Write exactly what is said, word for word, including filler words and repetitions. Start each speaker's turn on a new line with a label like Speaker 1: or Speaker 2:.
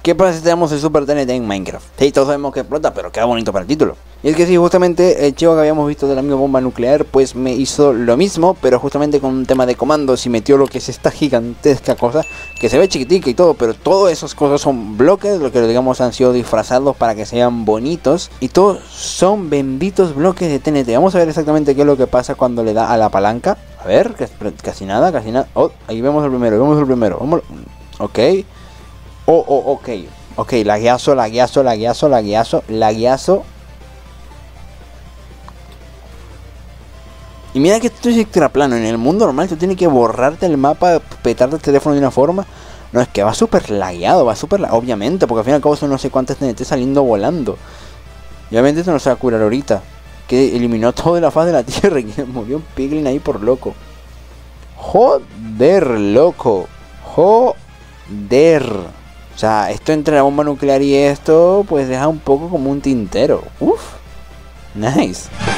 Speaker 1: ¿Qué pasa si tenemos el Super T N T en Minecraft? Sí, todos sabemos que explota, pero queda bonito para el título. Y es que sí, justamente el chico que habíamos visto del amigo bomba nuclear, pues me hizo lo mismo, pero justamente con un tema de comandos y metió lo que es esta gigantesca cosa, que se ve chiquitica y todo, pero todas esas cosas son bloques, lo que digamos han sido disfrazados para que sean bonitos, y todos son benditos bloques de T N T. Vamos a ver exactamente qué es lo que pasa cuando le da a la palanca. A ver, casi nada, casi nada. Oh, ahí vemos el primero, vemos el primero. Vamos. Ok. Oh, oh, ok. Ok, lagueazo, lagueazo, lagueazo, lagueazo, lagueazo. Y mira que esto es extra plano. En el mundo normal tú tienes que borrarte el mapa, petarte el teléfono de una forma. No, es que va súper lagueado, va súper lagueado. Obviamente, porque al fin y al cabo son no sé cuántas T N T saliendo volando. Y obviamente esto no se va a curar ahorita. Que eliminó todo de la faz de la tierra y que murió un piglin ahí por loco. Joder, loco. Joder. O sea, esto entre la bomba nuclear y esto, pues deja un poco como un tintero. Uf. Nice.